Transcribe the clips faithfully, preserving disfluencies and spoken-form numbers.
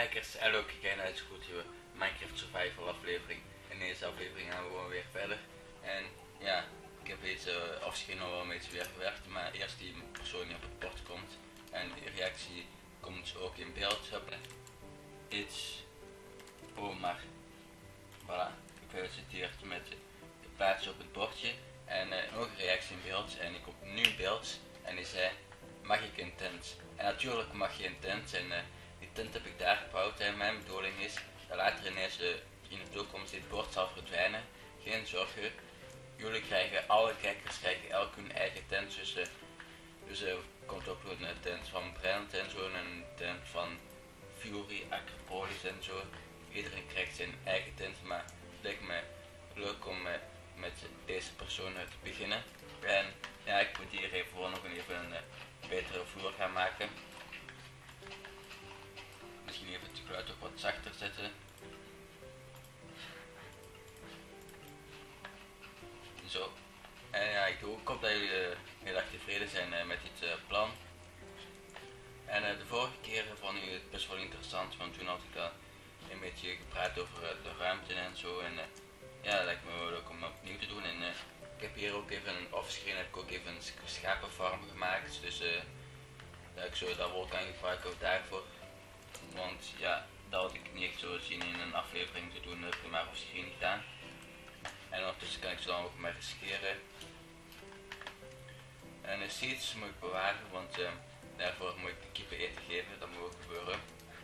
kijkers en leuk gekeken naar deze nieuwe Minecraft Survival aflevering. In deze aflevering gaan we gewoon weer verder. En ja, ik heb deze afscheid nog wel een beetje weer gewerkt, maar eerst die persoon die op het bord komt en die reactie komt ook in beeld. Iets, oh maar, voilà, gefeliciteerd met de plaats op het bordje en uh, nog een reactie in beeld en die komt nu in beeld en die zei, mag ik een tent? En natuurlijk mag je een tent en uh, die tent heb ik daar gebouwd en mijn bedoeling is dat later ineens uh, in de toekomst dit bord zal verdwijnen. Geen zorgen, jullie krijgen, alle kijkers krijgen elk hun eigen tent, dus, uh, dus er uh, komt ook een tent van Brent en zo, een tent van Fury, Acropolis en zo. Iedereen krijgt zijn eigen tent, maar het lijkt me leuk om uh, met deze persoon uh, te beginnen. En ja, ik moet hier even voor nog even een uh, betere vloer gaan maken. Misschien even het geluid ook wat zachter zetten. Zo. En ja, ik hoop dat jullie uh, heel erg tevreden zijn uh, met dit uh, plan. En uh, de vorige keer vond ik het best wel interessant, want toen had ik al een beetje gepraat over uh, de ruimte en zo. En uh, ja, dat lijkt me wel leuk om opnieuw te doen. En uh, ik heb hier ook even een offscreen, heb ik ook even een schapenfarm gemaakt. Dus uh, dat ik zo dat wel kan gebruiken ook daarvoor. Want ja, dat had ik niet echt zo zien in een aflevering te doen, dat heb ik maar offscreen gedaan. En ondertussen kan ik zo dan ook maar riskeren. En de seeds moet ik bewaren, want uh, daarvoor moet ik de kippen eten geven, dat moet ook gebeuren.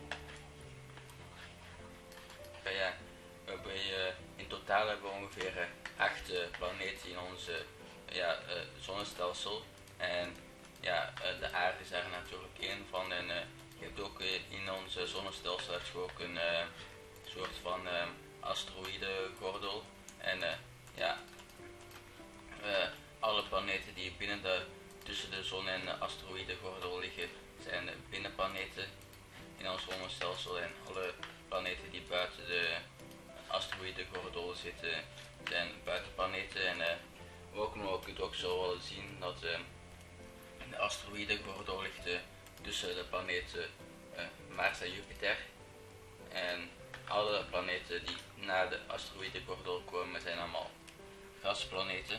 Ja, ja, we hebben, uh, in totaal hebben we ongeveer uh, acht uh, planeten in ons uh, ja, uh, zonnestelsel. En ja, uh, de aarde is daar natuurlijk één van. En uh, je hebt ook uh, in ons uh, zonnestelsel heb je ook een uh, soort van uh, asteroïdengordel. En uh, ja, uh, alle planeten die binnen de, tussen de zon en de asteroïdengordel liggen, zijn uh, binnenplaneten in ons zonnestelsel. En alle planeten die buiten de asteroïdengordel zitten, zijn buitenplaneten. En uh, ook nog kunt ook zo wel zien dat uh, de asteroïdengordel ligt uh, tussen de planeten uh, Mars en Jupiter. En alle planeten die na de asteroïdengordel komen zijn allemaal gasplaneten.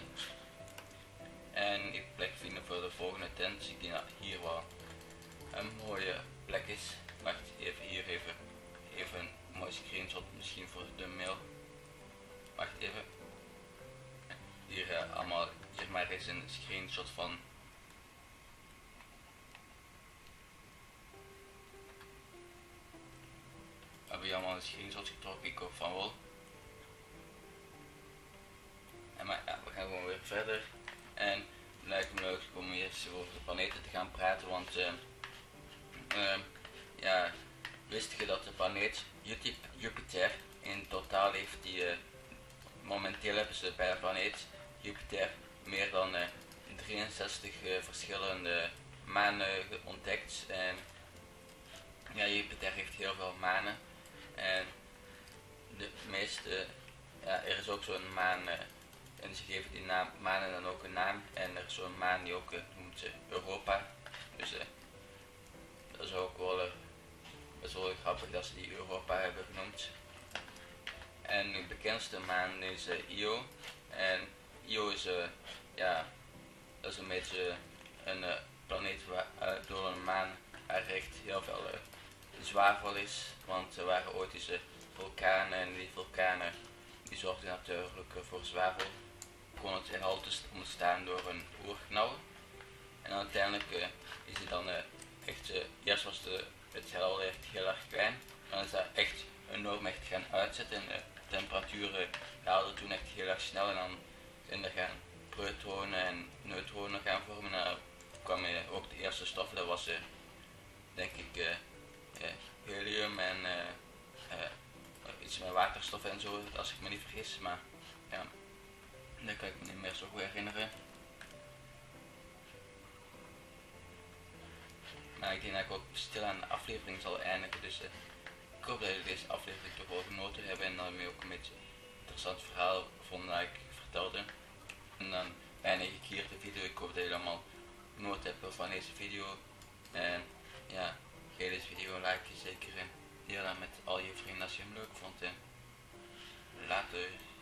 En ik plek vinden voor de volgende tent. Dus ik denk dat hier wel een mooie plek is. Wacht even, hier even, even een mooi screenshot misschien voor de mail. Wacht even. Hier uh, allemaal, hier maar eens een screenshot van. Hebben je allemaal een screenshot getrokken? Ik hoop van wel. En maar ja, we gaan gewoon weer verder. En het lijkt me leuk om eerst over de planeten te gaan praten, want uh, uh, ja, wist je dat de planeet Jupiter in totaal heeft die, uh, momenteel hebben ze bij de planeet Jupiter meer dan uh, drieënzestig uh, verschillende manen ontdekt. En ja, Jupiter heeft heel veel manen. En de meeste, ja, er is ook zo'n maan, uh, en ze geven die naam, manen dan ook een naam. En er is zo'n maan die ook uh, noemt ze Europa. Dus uh, dat is ook wel, uh, best wel grappig dat ze die Europa hebben genoemd. En de bekendste maan is uh, Io. En Io is, uh, ja, dat is een beetje een uh, planeet waar, uh, door een maan waar echt heel veel uh, zwavel is, want er waren ooit eens vulkanen en die vulkanen die zorgden natuurlijk voor zwavel. Kon het heelal ontstaan door een oerknal. En uiteindelijk uh, is het dan uh, echt, uh, eerst was de, het heelal echt heel erg klein, dan is dat echt enorm echt gaan uitzetten en de temperaturen daalden toen echt heel erg snel en dan zijn er gaan protonen en neutronen gaan vormen en dan kwam uh, ook de eerste stoffen, dat was uh, denk ik uh, Uh, helium en uh, uh, iets met waterstof en zo, als ik me niet vergis, maar ja, dat kan ik me niet meer zo goed herinneren. Maar ik denk dat ik ook stil aan de aflevering zal eindigen, dus uh, ik hoop dat jullie deze aflevering toch wel genoten hebben en daarmee ook een beetje een interessant verhaal vonden dat ik vertelde. En dan eindig ik hier de video. Ik hoop dat jullie allemaal genoten hebben van deze video. En ja, geef deze video een like zeker en deel dat met al je vrienden als je hem leuk vond. Hè. Later.